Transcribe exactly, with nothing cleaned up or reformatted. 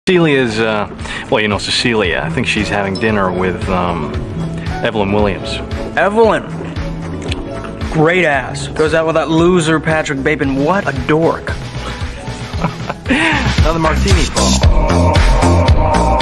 Celia's, uh, well, you know Cecilia. I think she's having dinner with um, Evelyn Williams. Evelyn. Great ass. Goes out with that loser Patrick Bateman. What a dork. Another martini, Paul.